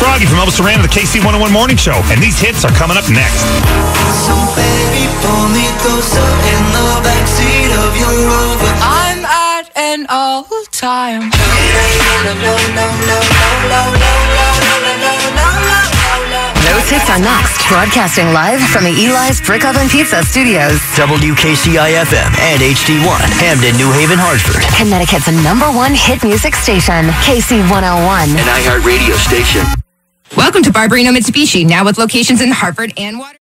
Froggy from Elvis Duran of the KC101 Morning Show, and these hits are coming up next. So baby, pull me closer in the backseat of your Rover. I'm at an all-time. Those hits are next. Broadcasting live from the Eli's Brick Oven Pizza Studios. WKCI-FM and HD1, Hamden, New Haven, Hartford. Connecticut's #1 hit music station, KC101. An iHeart radio station. Welcome to Barbarino Mitsubishi, now with locations in Hartford and Water.